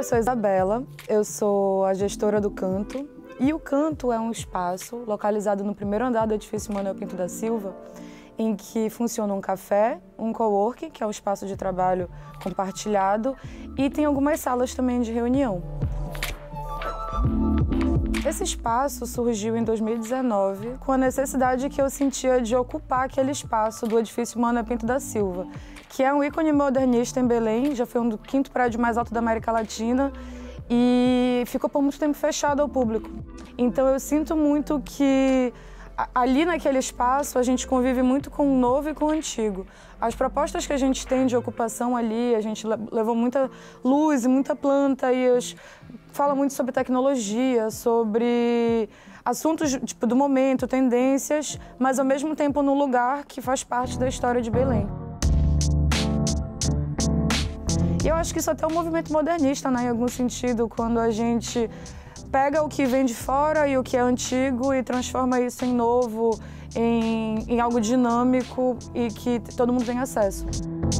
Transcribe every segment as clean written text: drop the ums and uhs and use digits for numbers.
sou Isabela, eu sou a gestora do Canto. E o Canto é um espaço localizado no primeiro andar do edifício Manuel Pinto da Silva, em que funciona um café, um coworking, que é um espaço de trabalho compartilhado, e tem algumas salas também de reunião. Esse espaço surgiu em 2019 com a necessidade que eu sentia de ocupar aquele espaço do edifício Manuel Pinto da Silva, que é um ícone modernista em Belém, já foi um do 5º prédio mais alto da América Latina e ficou por muito tempo fechado ao público. Então eu sinto muito que ali naquele espaço a gente convive muito com o novo e com o antigo. As propostas que a gente tem de ocupação ali, a gente levou muita luz e muita planta e fala muito sobre tecnologia, sobre assuntos tipo, do momento, tendências, mas ao mesmo tempo num lugar que faz parte da história de Belém. E eu acho que isso até é um movimento modernista, né, em algum sentido, quando a gente pega o que vem de fora e o que é antigo e transforma isso em novo, em algo dinâmico e que todo mundo tem acesso.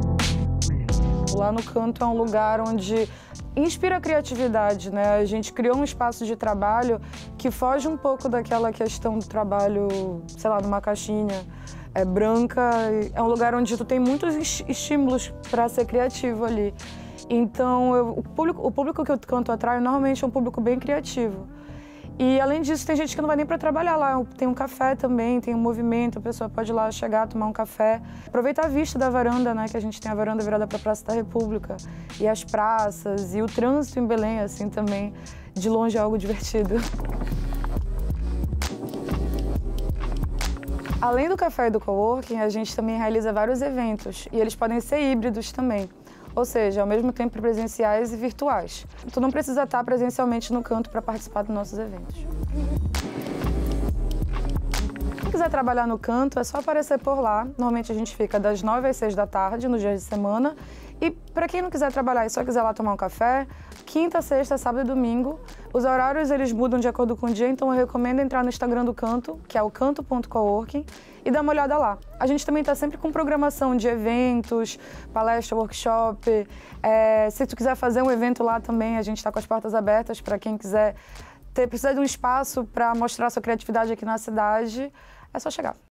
Lá no Canto é um lugar onde inspira a criatividade, né? A gente criou um espaço de trabalho que foge um pouco daquela questão do trabalho, sei lá, numa caixinha branca. É um lugar onde tu tem muitos estímulos para ser criativo ali. Então, o público que o Canto atrai normalmente é um público bem criativo. E, além disso, tem gente que não vai nem para trabalhar lá. Tem um café também, tem um movimento, a pessoa pode ir lá chegar, tomar um café. Aproveitar a vista da varanda, né, que a gente tem a varanda virada para a Praça da República. E as praças, e o trânsito em Belém, assim, também, de longe é algo divertido. Além do café e do coworking, a gente também realiza vários eventos. E eles podem ser híbridos também. Ou seja, ao mesmo tempo presenciais e virtuais. Tu não precisa estar presencialmente no Canto para participar dos nossos eventos. Quem quiser trabalhar no Canto, é só aparecer por lá. Normalmente a gente fica das 9 às 6 da tarde, nos dias de semana. E para quem não quiser trabalhar e só quiser lá tomar um café, quinta, sexta, sábado e domingo. Os horários eles mudam de acordo com o dia, então eu recomendo entrar no Instagram do Canto, que é o canto.coworking, e dar uma olhada lá. A gente também está sempre com programação de eventos, palestra, workshop. Se tu quiser fazer um evento lá também, a gente está com as portas abertas para quem quiser precisa de um espaço para mostrar sua criatividade aqui na cidade, é só chegar.